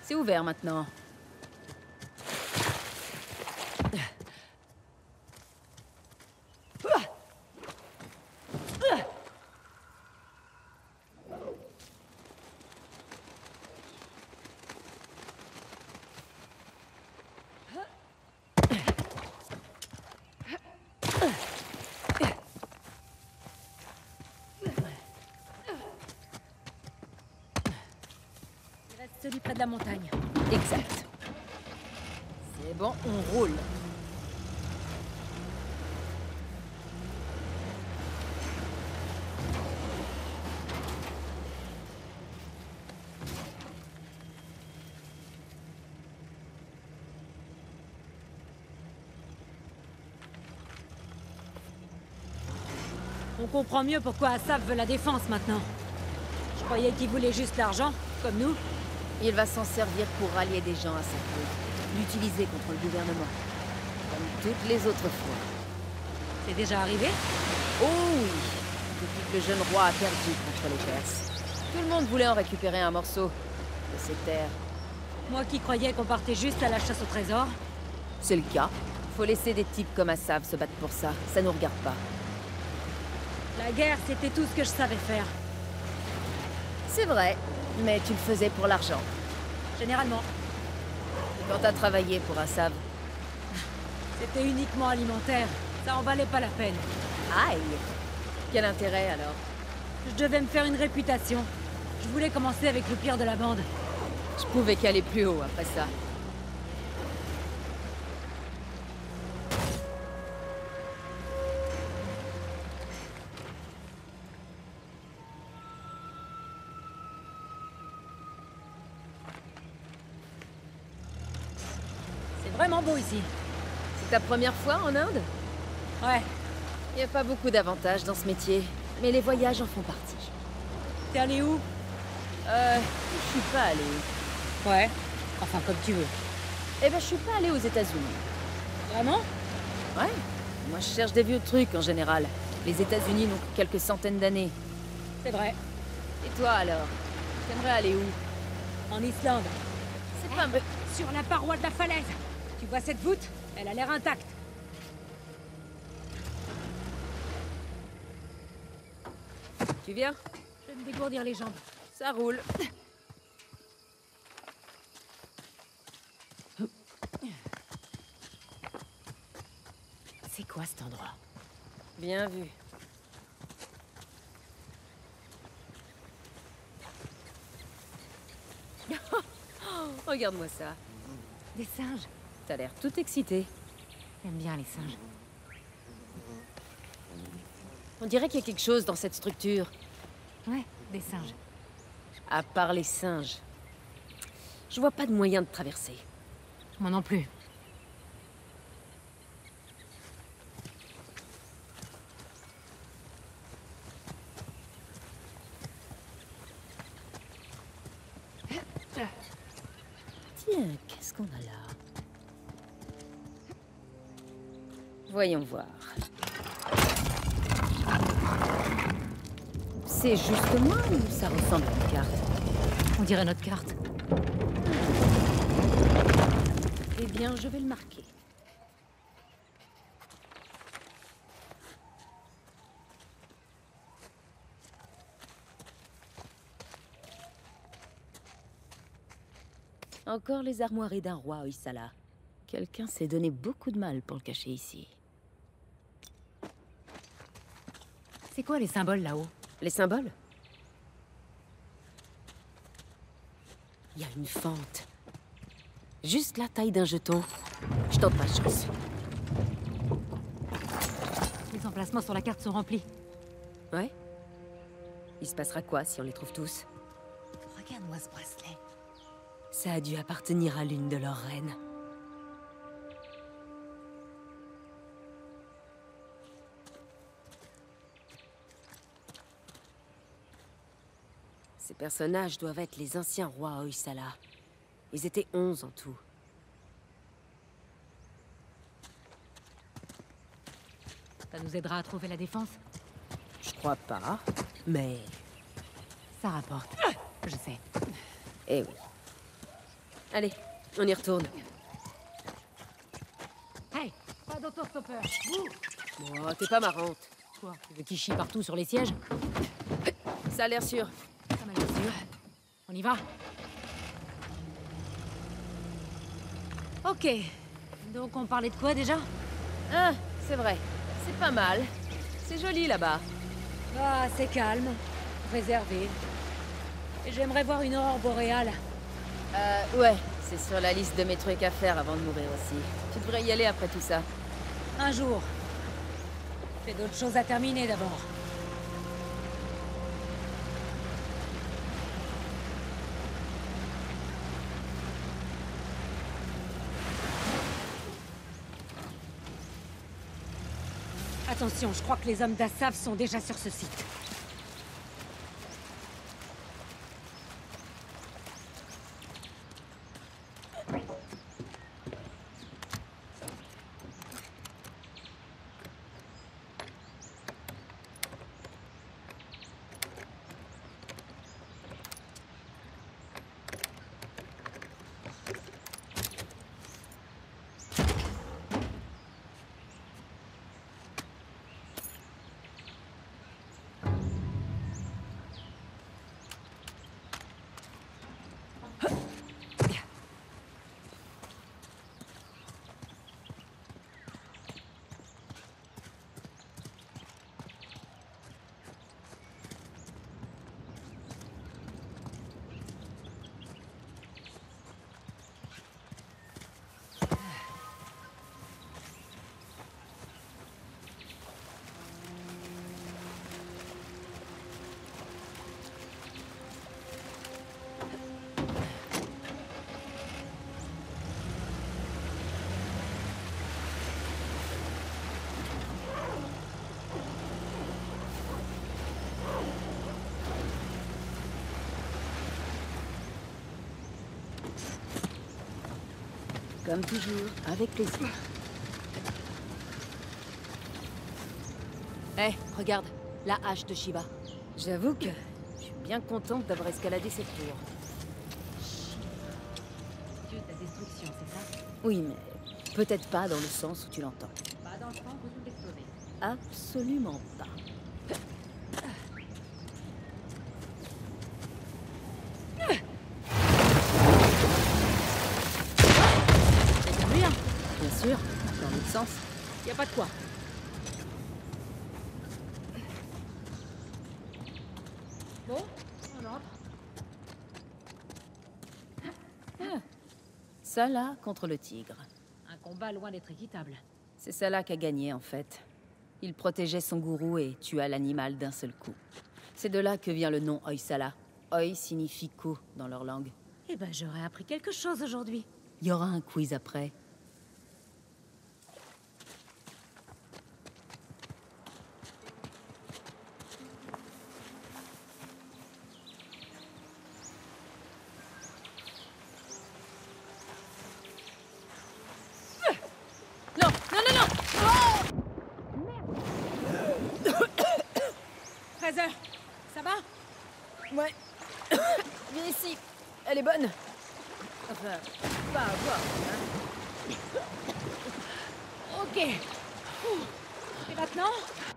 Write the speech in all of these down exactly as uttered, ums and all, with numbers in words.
C'est ouvert maintenant. Celui près de la montagne. Exact. C'est bon, on roule. On comprend mieux pourquoi Asaph veut la défense maintenant. Je croyais qu'il voulait juste l'argent, comme nous. Il va s'en servir pour rallier des gens à sa cause. L'utiliser contre le gouvernement. Comme toutes les autres fois. C'est déjà arrivé? Oh oui! Depuis que le jeune roi a perdu contre les Perses. Tout le monde voulait en récupérer un morceau de ses terres. Moi qui croyais qu'on partait juste à la chasse au trésor. C'est le cas. Faut laisser des types comme Asaph se battre pour ça. Ça nous regarde pas. La guerre, c'était tout ce que je savais faire. C'est vrai, mais tu le faisais pour l'argent. Généralement. Quand t'as travaillé pour Asaph. C'était uniquement alimentaire. Ça en valait pas la peine. Aïe! Quel intérêt alors? Je devais me faire une réputation. Je voulais commencer avec le pire de la bande. Je pouvais qu'aller plus haut après ça. C'est vraiment beau ici. C'est ta première fois en Inde? Ouais. Il n'y a pas beaucoup d'avantages dans ce métier, mais les voyages en font partie. T'es allé où? Euh, je suis pas allée. Ouais. Enfin, comme tu veux. Eh ben, je suis pas allée aux États-Unis. Vraiment? Ouais. Moi, je cherche des vieux trucs en général. Les États-Unis n'ont que quelques centaines d'années. C'est vrai. Et toi alors? T'aimerais aller où? En Islande. C'est pas... me- Sur la paroi de la falaise. Tu vois cette voûte? Elle a l'air intacte. Tu viens? Je vais me dégourdir les jambes. Ça roule. C'est quoi cet endroit? Bien vu. Regarde-moi ça. Des singes. T'as l'air tout excité. J'aime bien les singes. On dirait qu'il y a quelque chose dans cette structure. Ouais, des singes. À part les singes. Je vois pas de moyen de traverser. Moi non plus. Tiens, qu'est-ce qu'on a là? Voyons voir. C'est juste moi ou ça ressemble à une carte? On dirait notre carte. Eh bien, je vais le marquer. Encore les armoiries d'un roi Hoysala. Quelqu'un s'est donné beaucoup de mal pour le cacher ici. C'est quoi les symboles là-haut? Les symboles? Il y a une fente. Juste la taille d'un jeton. Je tente ma chance. Les emplacements sur la carte sont remplis. Ouais? Il se passera quoi si on les trouve tous? Regarde-moi ce bracelet. Ça a dû appartenir à l'une de leurs reines. Ces personnages doivent être les anciens rois Hoysala. Ils étaient onze en tout. Ça nous aidera à trouver la défense? Je crois pas, mais... Ça rapporte. Je sais. Eh oui. Allez, on y retourne. Hey, pas d'autostoppeur. Ouh. Oh, t'es pas marrante. Quoi? Tu veux qu'il chie partout sur les sièges? Ça a l'air sûr. Ça m'a l'air sûr. On y va? Ok. Donc on parlait de quoi déjà? Ah, c'est vrai. C'est pas mal. C'est joli là-bas. Ah, c'est calme. Réservé. Et j'aimerais voir une aurore boréale. Euh, ouais. C'est sur la liste de mes trucs à faire avant de mourir aussi. Tu devrais y aller après tout ça. Un jour. J'ai d'autres choses à terminer d'abord. Attention, je crois que les hommes d'Assav sont déjà sur ce site. Comme toujours, avec plaisir. Hé, hey, regarde, la hache de Shiva. J'avoue que je suis bien contente d'avoir escaladé cette tour. Dieu de la destruction, c'est ça? Oui, mais peut-être pas dans le sens où tu l'entends. Pas dans le sens où tout exploser. Absolument pas. Bien sûr, dans l'autre sens. Y a pas de quoi. Bon, on entre. Ah. Salah contre le tigre. Un combat loin d'être équitable. C'est Salah qui a gagné, en fait. Il protégeait son gourou et tua l'animal d'un seul coup. C'est de là que vient le nom Hoysala. Hoy signifie coup dans leur langue. Eh ben, j'aurais appris quelque chose aujourd'hui. Il y aura un quiz après. Non, non, non, non! Fraser, ça va? Ouais. Viens ici. Elle est bonne. Enfin, pas à voir, hein. Ok. Et maintenant?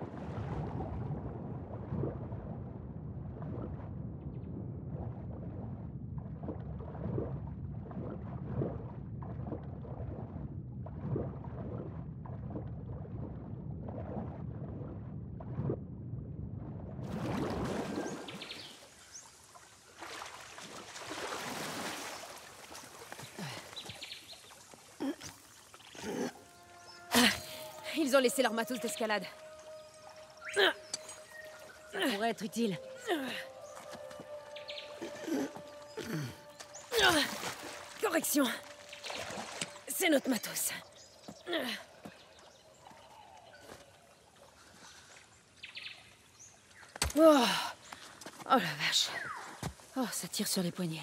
Ils ont laissé leur matos d'escalade. Ça pourrait être utile. Correction. C'est notre matos. Oh, oh la vache. Oh, ça tire sur les poignets.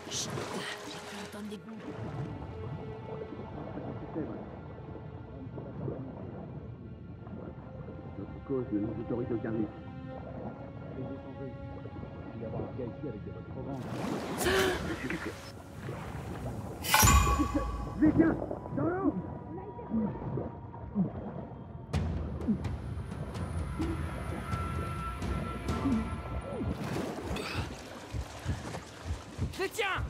Chut. J'ai cru entendre des bouts. Notre cause ne nous autorise aucun risque. Les étrangers. Il y avoir un gars ici avec des bottes trop grandes. Monsieur, qu'est-ce que... Mais tiens, dans l'eau. Mais tiens!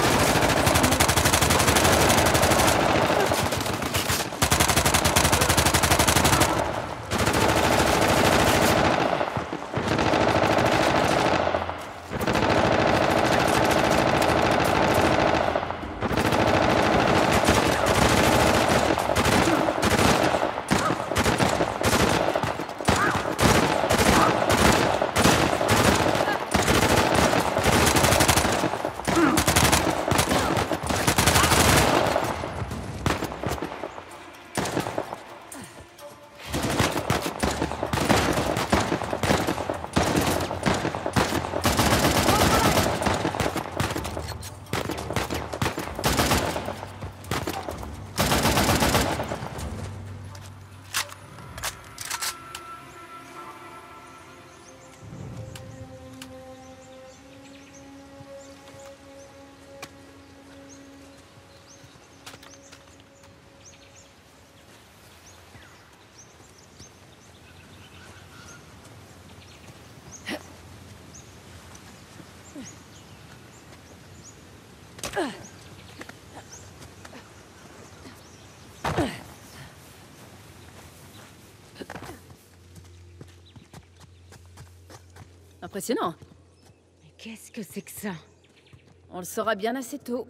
Impressionnant. Mais qu'est-ce que c'est que ça? On le saura bien assez tôt.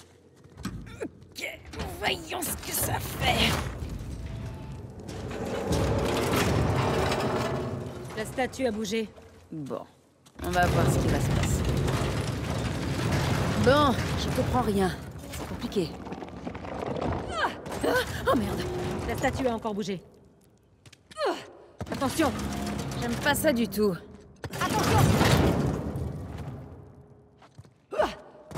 Ok, voyons ce que ça fait. La statue a bougé. Bon, on va voir ce qui va se passer. Bon, je comprends rien. C'est compliqué. Ah ah, oh merde. La statue a encore bougé. Ah attention! J'aime pas ça du tout. Attention! Ah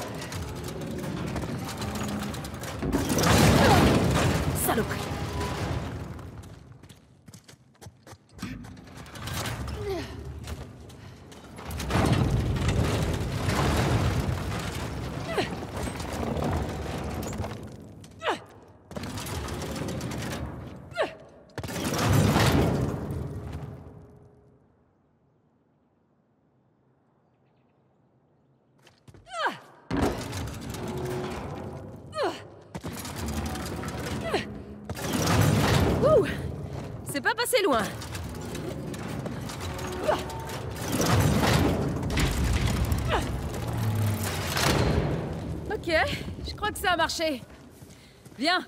saloperie. C'est pas passé loin. Ok, je crois que ça a marché. Viens.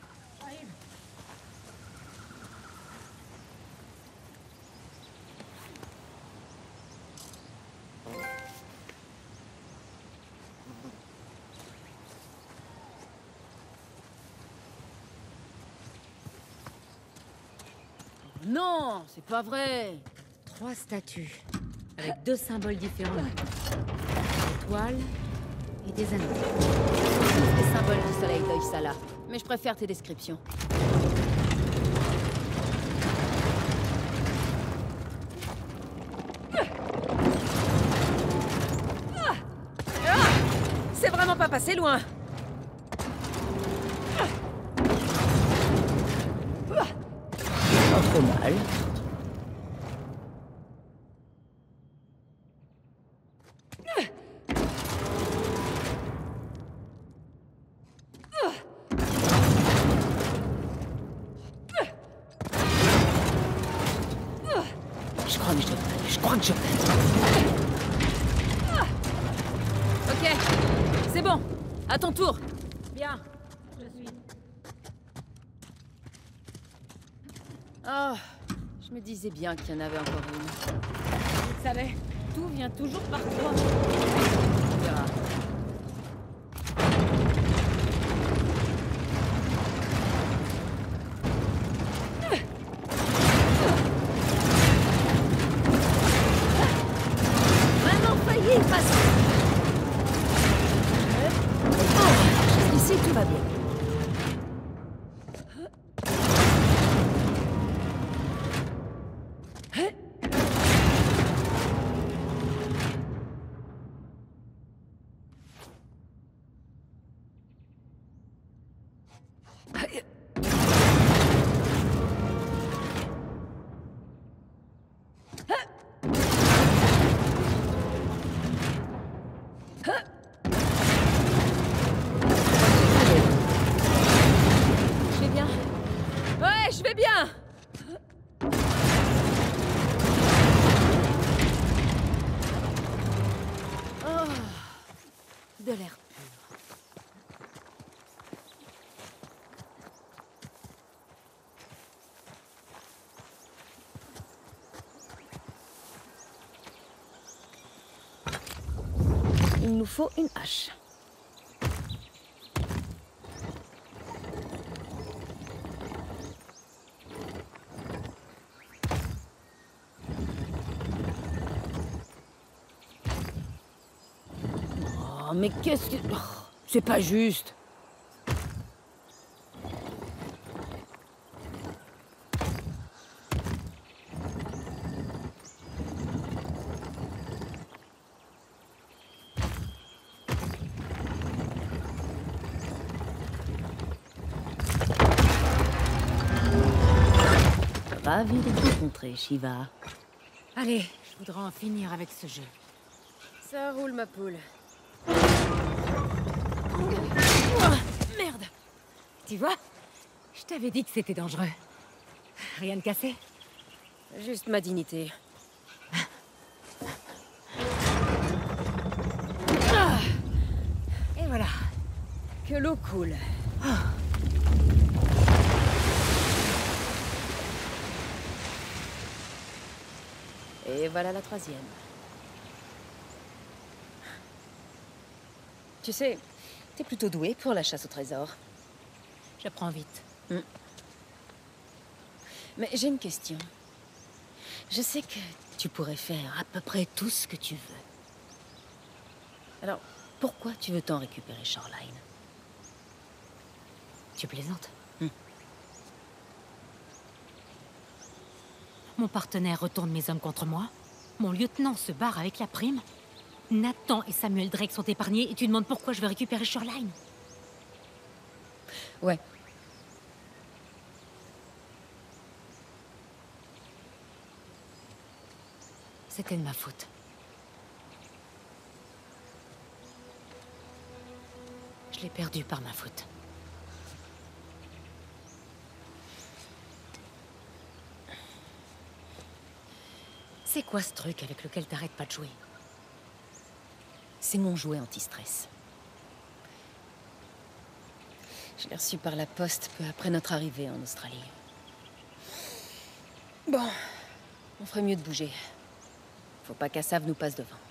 Non, c'est pas vrai. Trois statues, avec deux symboles différents. Des étoiles et des anneaux. Ce sont tous des symboles du soleil d'Oisala, mais je préfère tes descriptions. Ah, c'est vraiment pas passé loin. Pas trop mal. Je crois que je... Je crois que je... Ok, c'est bon. À ton tour. Bien, je suis. Oh, je me disais bien qu'il y en avait encore une. Vous le savez, Tout vient toujours par toi. On verra. Vraiment failli passer. va bien. Je vais bien. Ouais, je vais bien. Oh, de l'air pur. Il nous faut une hache. Oh, mais qu'est-ce que... Oh, c'est pas juste. Ravi de te rencontrer, Shiva. Allez, je voudrais en finir avec ce jeu. Ça roule, ma poule. Oh, merde! Tu vois? Je t'avais dit que c'était dangereux. Rien de cassé? Juste ma dignité. Et voilà. Que l'eau coule. Et voilà la troisième. Tu sais, t'es plutôt doué pour la chasse au trésor. J'apprends vite. Mm. Mais j'ai une question. Je sais que tu pourrais faire à peu près tout ce que tu veux. Alors, pourquoi tu veux tant récupérer Shoreline? Tu plaisantes? Hmm. Mon partenaire retourne mes hommes contre moi. Mon lieutenant se barre avec la prime. Nathan et Samuel Drake sont épargnés et tu demandes pourquoi je veux récupérer Shoreline? Ouais. C'était de ma faute. Je l'ai perdu par ma faute. C'est quoi ce truc avec lequel t'arrêtes pas de jouer? C'est mon jouet anti-stress. Je l'ai reçu par la poste peu après notre arrivée en Australie. Bon, on ferait mieux de bouger. Faut pas qu'Assav nous passe devant.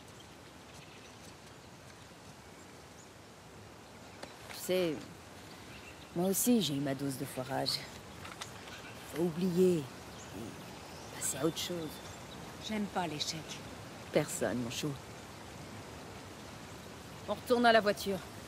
Tu sais, moi aussi j'ai eu ma dose de foirage. Faut oublier et passer à autre chose. J'aime pas l'échec. Personne, mon chou. On retourne à la voiture.